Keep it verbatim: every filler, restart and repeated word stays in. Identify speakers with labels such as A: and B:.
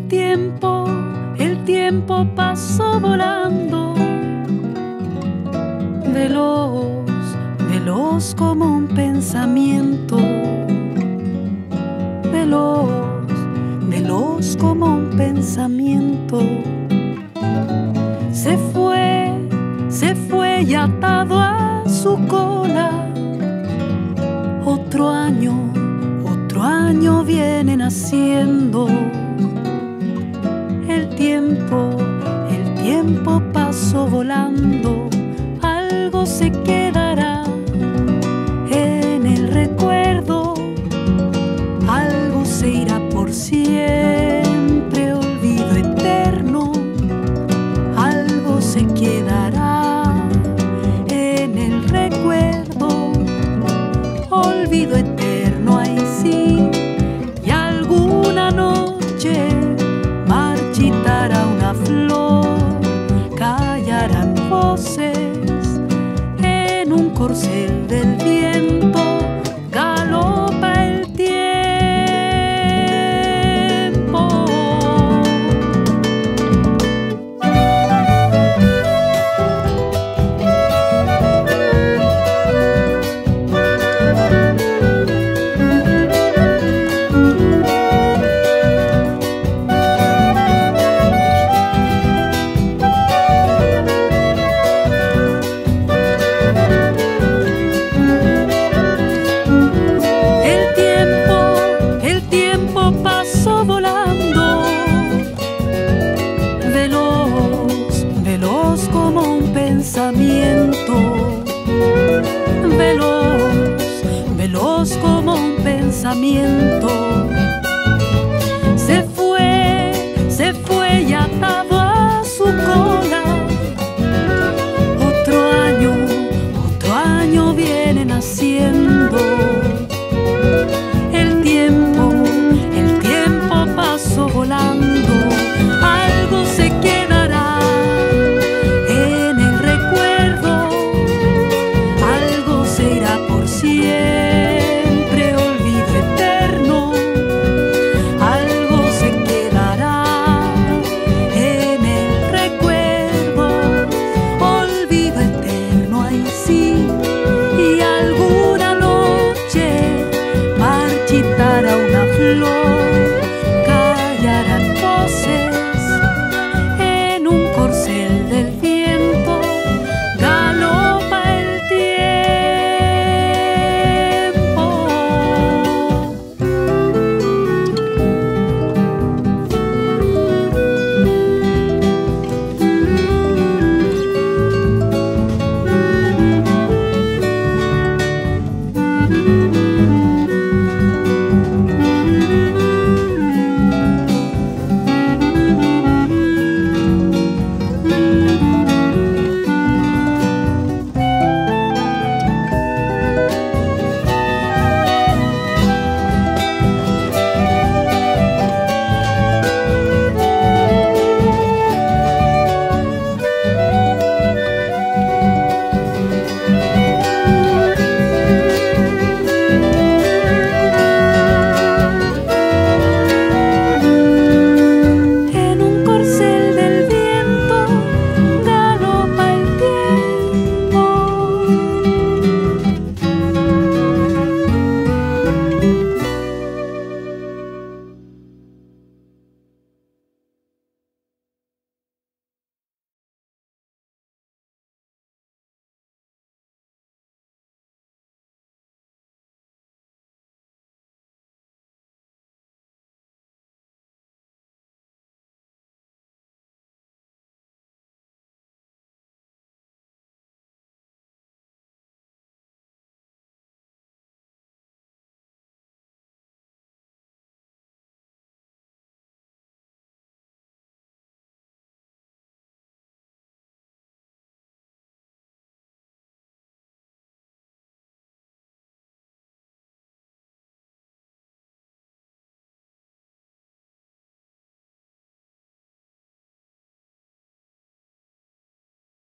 A: El tiempo, el tiempo pasó volando, veloz, veloz como un pensamiento, veloz, veloz como un pensamiento. Se fue, se fue y atado a su cola. Otro año, otro año viene naciendo. El tiempo, el tiempo pasó volando. Algo se quedará en el recuerdo, algo se irá por siempre, olvido eterno. Algo se quedará en el recuerdo, olvido eterno, ahí sí. Y alguna noche marchitará una flor, callarán voces en un corcel del viento, galopa el tiempo. Como un pensamiento, veloz, veloz como un pensamiento. Se fue, se fue y atado a su cola. Otro año, otro año viene naciendo. El tiempo, el tiempo pasó volando.